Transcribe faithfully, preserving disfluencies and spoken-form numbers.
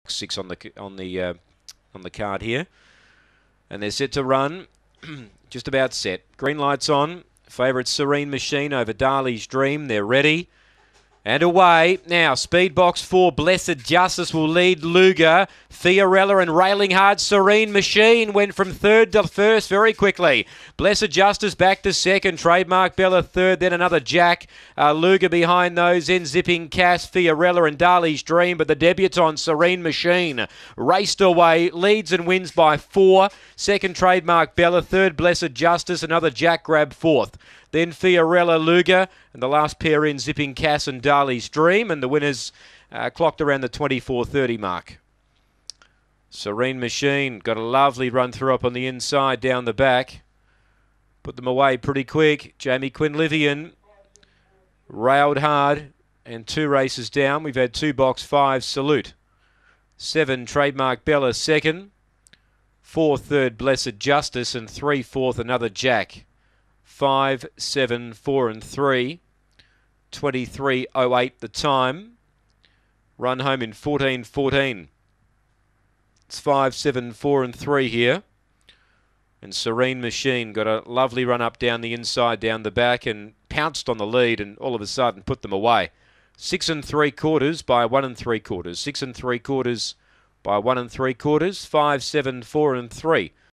six on the on the uh, on the card here, and they're set to run. Just about set. Green lights on. Favourite Serene Machine over Darley's Dream. They're ready. And away. Now, Speed Box four, Blessed Justice will lead Luger. Fiorella and Railing Hard, Serene Machine went from third to first very quickly. Blessed Justice back to second. Trademark Bella third, then another Jack. Uh, Luger behind those, then Zipping Cass, Fiorella and Darley's Dream. But the debutant, Serene Machine, raced away, leads and wins by four. Second, Trademark Bella. Third, Blessed Justice. Another Jack grab fourth. Then Fiorella, Luger, and the last pair in Zipping Cass and Darley's Dream, and the winners uh, clocked around the twenty-four thirty mark. Serene Machine got a lovely run through up on the inside, down the back. Put them away pretty quick. Jamie Quinlivian railed hard, and two races down. We've had two box five, Salute. Seven, Trademark Bella, second. Four, third, Blessed Justice, and three, fourth, another Jack. Five, seven, four and three. twenty-three oh eight the time. Run home in fourteen fourteen. It's five, seven, four and three here. And Serene Machine got a lovely run up down the inside, down the back, and pounced on the lead and all of a sudden put them away. Six and three quarters by one and three quarters. Six and three quarters by one and three quarters. Five, seven, four and three.